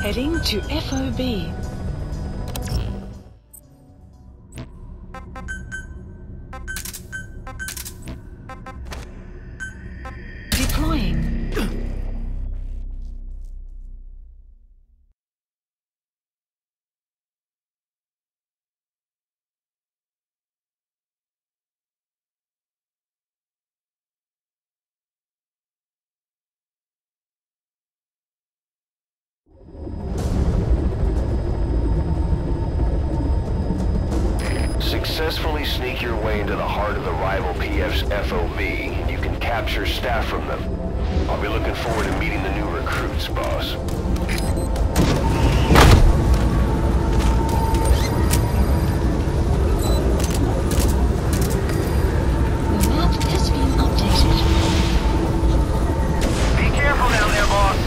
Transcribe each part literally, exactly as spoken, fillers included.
Heading to F O B. Deploying. Successfully sneak your way into the heart of the rival P F's F O B, and you can capture staff from them. I'll be looking forward to meeting the new recruits, boss. The map has been updated. Be careful down there, boss.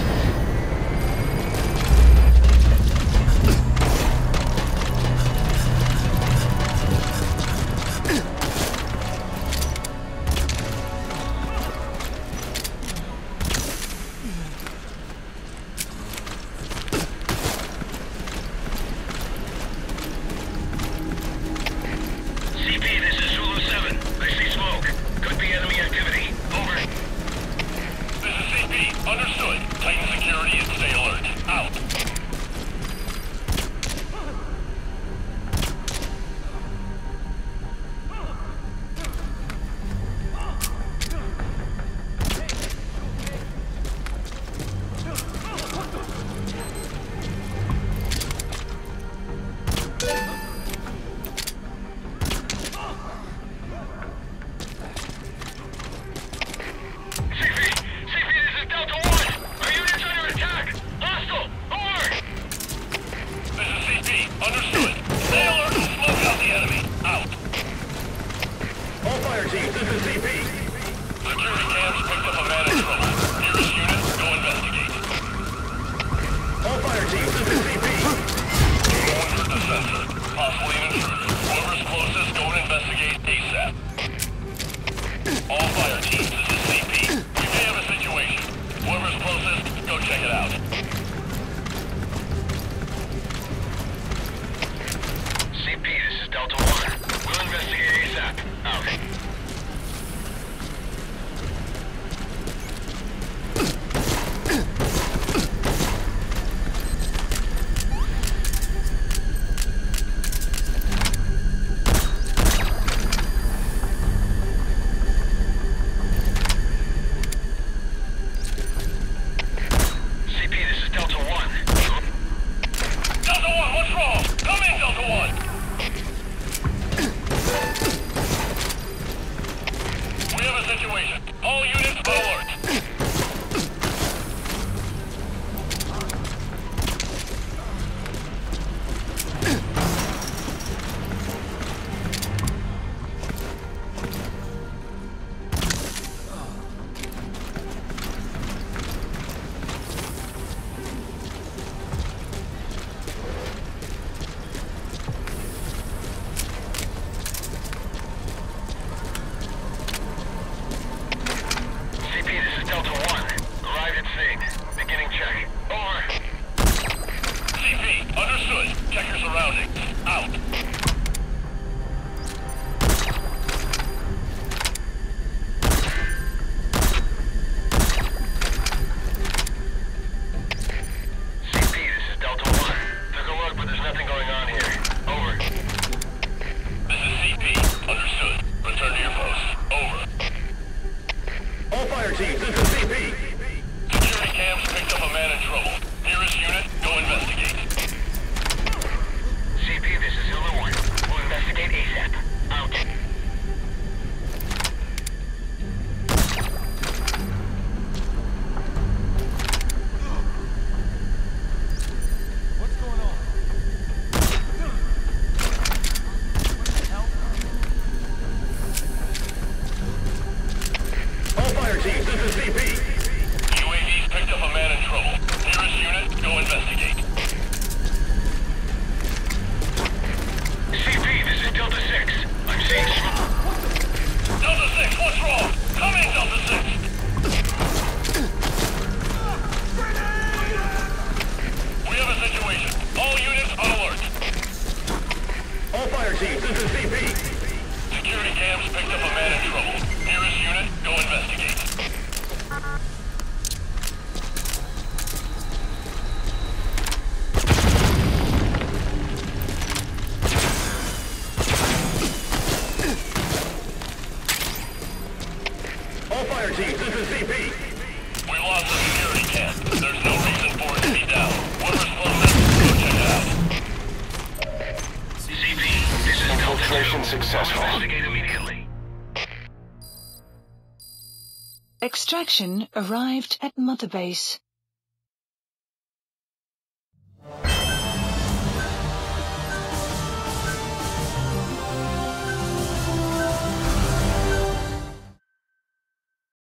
Fire team, this is C P. We lost the security camp. There's no reason for it to be down. Whatever's close enough, go check it out. C P, this is Infiltration successful. Investigate immediately. Extraction arrived at Mother Base.